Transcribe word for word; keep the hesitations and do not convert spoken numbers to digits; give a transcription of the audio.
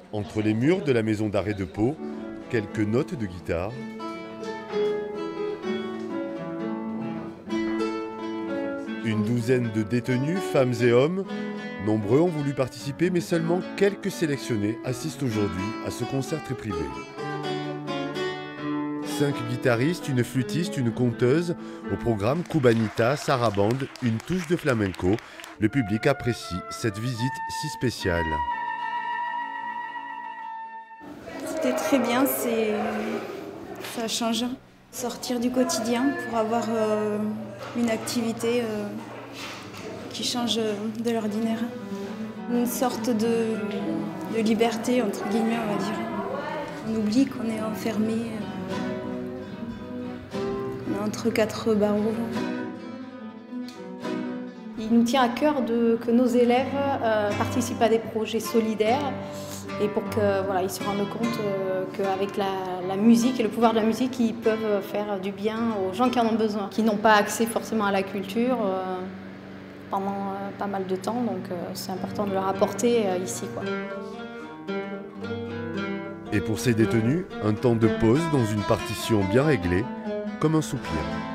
Entre les murs de la maison d'arrêt de Pau, quelques notes de guitare. Une douzaine de détenus, femmes et hommes. Nombreux ont voulu participer, mais seulement quelques sélectionnés assistent aujourd'hui à ce concert très privé. Cinq guitaristes, une flûtiste, une conteuse. Au programme Cubanita, sarabande, une touche de flamenco. Le public apprécie cette visite si spéciale. C'était très bien, c'est... ça change. Sortir du quotidien pour avoir euh, une activité euh, qui change de l'ordinaire. Une sorte de, de liberté, entre guillemets, on va dire. On oublie qu'on est enfermé, euh, qu'on est entre quatre barreaux. Il nous tient à cœur de, que nos élèves euh, participent à des projets solidaires et pour qu'ils voilà, ils se rendent compte euh, qu'avec la, la musique et le pouvoir de la musique, ils peuvent faire du bien aux gens qui en ont besoin, qui n'ont pas accès forcément à la culture euh, pendant euh, pas mal de temps, donc euh, c'est important de leur apporter euh, ici, quoi. Et pour ces détenus, un temps de pause dans une partition bien réglée, comme un soupir.